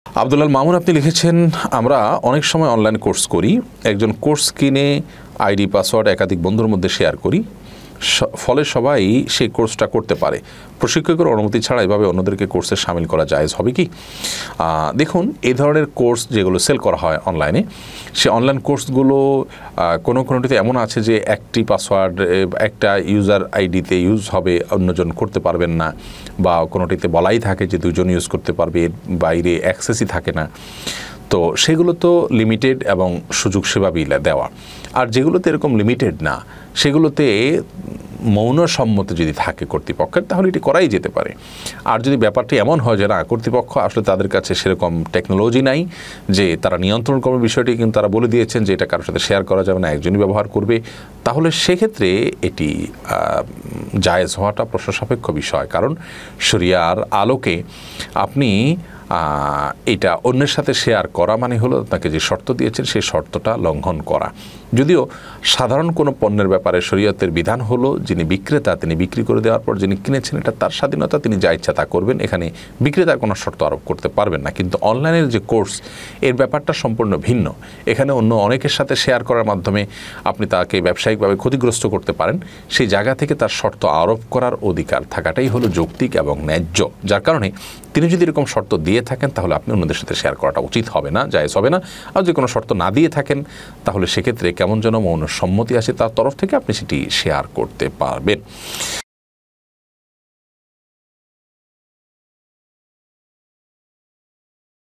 আব্দুল্লাহ মামুন আপনি লিখেছেন, আমরা অনেক সময় অনলাইন কোর্স করি, একজন কোর্স কিনে আইডি পাসওয়ার্ড একাধিক বন্ধুর মধ্যে শেয়ার করি, ফলে সবাই সেই কোর্সটা করতে পারে। প্রশিক্ষকের অনুমতি ছাড়া এভাবে অন্যদেরকে কোর্সে সামিল করা জায়েজ হবে কি? দেখুন, এই ধরনের কোর্স যেগুলো সেল করা হয় অনলাইনে, সে অনলাইন কোর্সগুলো কোনোটিতে এমন আছে যে একটি পাসওয়ার্ড একটা ইউজার আইডিতে ইউজ হবে, অন্যজন করতে পারবেন না, বা কোনোটিতে বলাই থাকে যে দুজন ইউজ করতে পারবে, এর বাইরে অ্যাক্সেসই থাকে না। তো সেগুলো তো লিমিটেড এবং সুযোগ সেবা বিলে দেওয়া। আর যেগুলোতে এরকম লিমিটেড না, সেগুলোতে মৌন সম্মতি যদি থাকে কর্তৃপক্ষের, তাহলে এটি করাই যেতে পারে। আর যদি ব্যাপারটি এমন হয় যে না, কর্তৃপক্ষ আসলে তাদের কাছে সেরকম টেকনোলজি নাই যে তারা নিয়ন্ত্রণ করবে বিষয়টি, কিন্তু তারা বলে দিয়েছেন যে এটা কারোর সাথে শেয়ার করা যাবে না, একজনই ব্যবহার করবে, তাহলে সেক্ষেত্রে এটি জায়েজ হওয়াটা প্রশ্নসাপেক্ষ বিষয়। কারণ শরিয়ার আলোকে আপনি এটা অন্যের সাথে শেয়ার করা মানে হলো তাকে যে শর্ত দিয়েছেন সেই শর্তটা লঙ্ঘন করা। যদিও সাধারণ কোনো পণ্যের ব্যাপারে শরীয়তের বিধান হলো যিনি বিক্রেতা তিনি বিক্রি করে দেওয়ার পর যিনি কিনেছেন এটা তার স্বাধীনতা, তিনি যা ইচ্ছা তা করবেন, এখানে বিক্রেতার কোনো শর্ত আরোপ করতে পারবেন না। কিন্তু অনলাইনের যে কোর্স, এর ব্যাপারটা সম্পূর্ণ ভিন্ন। এখানে অন্য অনেকের সাথে শেয়ার করার মাধ্যমে আপনি তাকে ব্যবসায়িকভাবে ক্ষতিগ্রস্ত করতে পারেন, সেই জায়গা থেকে তার শর্ত আরোপ করার অধিকার থাকাটাই হলো যৌক্তিক এবং ন্যায্য। যার কারণে তিনি যদি এরকম শর্ত দিয়ে থাকেন তাহলে আপনি অন্যদের সাথে শেয়ার করাটা উচিত হবে না, জায়েজ হবে না। আর যদি কোনো শর্ত না দিয়ে থাকেন তাহলে সেক্ষেত্রে কেমন যেন মৌন সম্মতি আসে তার তরফ থেকে আপনি সেটি শেয়ার করতে পারবেন।